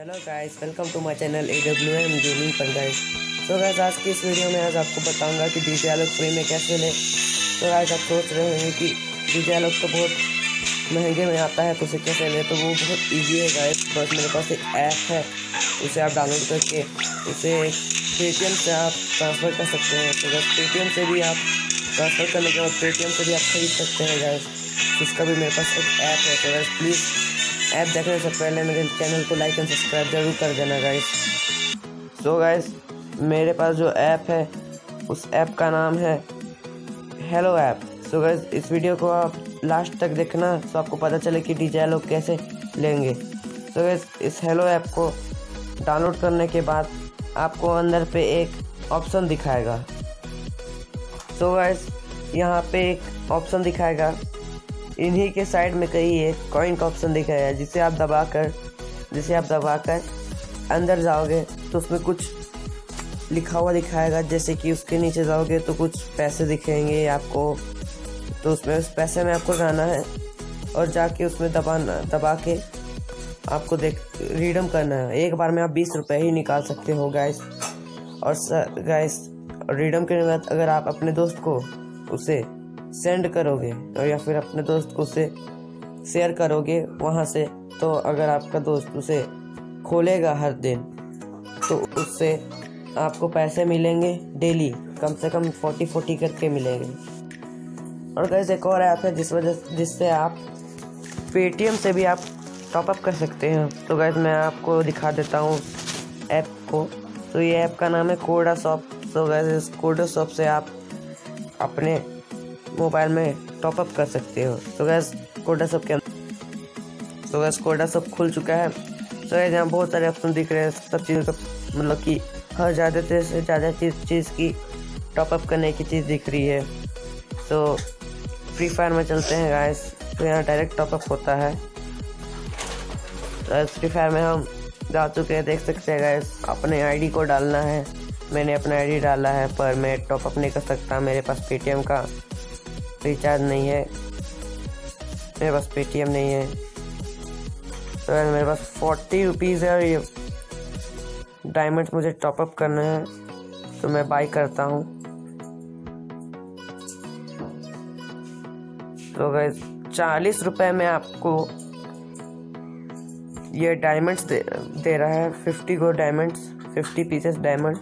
Hello guys, welcome to my channel AWM gaming पर guys. तो guys आज की इस वीडियो में आज आपको बताऊंगा कि डीजे आलोक फ्री में कैसे ले। तो गाइस आप सोच रहे होंगे कि डीजे आलोक तो बहुत महंगे में आता है, तो उसे कैसे ले। तो वो बहुत इजी है गाइस। बस मेरे पास एक ऐप है, उसे आप डाउनलोड करके उसे पेटीएम से आप ट्रांसफ़र कर सकते हैं। तो बस पेटीएम से भी आप ट्रांसफ़र करने के बाद पेटीएम से भी आप खरीद सकते हैं गाइस। इसका भी मेरे पास एक ऐप है। तो गाइस प्लीज़ ऐप देखने से पहले मेरे चैनल को लाइक एंड सब्सक्राइब जरूर कर देना गाइस। सो गाइस मेरे पास जो ऐप है उस ऐप का नाम है हेलो ऐप। सो गाइस इस वीडियो को आप लास्ट तक देखना तो आपको पता चले कि डीजे आलोक कैसे लेंगे। सो गाइस इस हेलो ऐप को डाउनलोड करने के बाद आपको अंदर पे एक ऑप्शन दिखाएगा। सो गाइस यहाँ पे एक ऑप्शन दिखाएगा, इन्हीं के साइड में कहीं एक कॉइन का ऑप्शन दिखाया जिसे आप दबाकर अंदर जाओगे तो उसमें कुछ लिखा हुआ दिखाएगा। जैसे कि उसके नीचे जाओगे तो कुछ पैसे दिखेंगे आपको, तो उसमें उस पैसे में आपको जाना है और जाके उसमें दबा के आपको रिडीम करना है। एक बार में आप 20 रुपये ही निकाल सकते हो गाइस। और गाइस रिडीम करने के बाद अगर आप अपने दोस्त को उसे सेंड करोगे और या फिर अपने दोस्त को उसे शेयर करोगे वहाँ से, तो अगर आपका दोस्त उसे खोलेगा हर दिन तो उससे आपको पैसे मिलेंगे डेली, कम से कम 40 करके मिलेंगे। और गाइस एक और ऐप है जिससे आप पेटीएम से भी आप टॉपअप कर सकते हैं। तो गाइस मैं आपको दिखा देता हूँ ऐप को। तो ये ऐप का नाम है कोडा शॉप। तो गाइस इस कोडा शॉप से आप अपने मोबाइल में टॉपअप कर सकते हो। तो गैस कोडा शॉप के अंदर कोडा शॉप खुल चुका है। तो गैस यहाँ बहुत सारे ऑप्शन दिख रहे हैं, सब चीज़ों का मतलब कि हर ज़्यादा से ज़्यादा चीज़ की टॉपअप करने की चीज़ दिख रही है। तो फ्री फायर में चलते हैं गाइस। तो यहाँ डायरेक्ट टॉपअप होता है। तो फ्री फायर में हम जा चुके हैं, देख सकते हैं गाइस। अपने आईडी को डालना है, मैंने अपना आईडी डाला है पर मैं टॉपअप नहीं कर सकता, मेरे पास पेटीएम का रिचार्ज नहीं है, मेरे पास पेटीएम नहीं है। तो मेरे पास 40 रुपीज़ है और ये डायमंड्स मुझे टॉपअप करना है, तो मैं बाई करता हूँ। तो गाइस 40 रुपये में आपको ये डायमंड्स दे रहा है, 50 को डायमंड्स, 50 पीसेस डायमंड।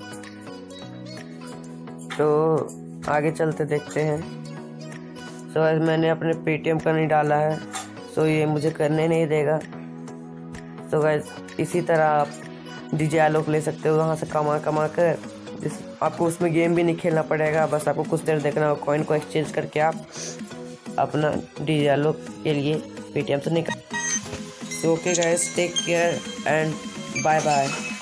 तो आगे चलते देखते हैं। सो मैंने अपने पेटीएम का नहीं डाला है, सो ये मुझे करने नहीं देगा। तो गाइस इसी तरह आप डीजे आलोक ले सकते हो वहाँ से कमा कर। आपको उसमें गेम भी नहीं खेलना पड़ेगा, बस आपको कुछ देर देखना हो, कॉइन को एक्सचेंज करके आप अपना डीजे आलोक के लिए पेटीएम से निकाल। तो okay guys, take care and bye bye.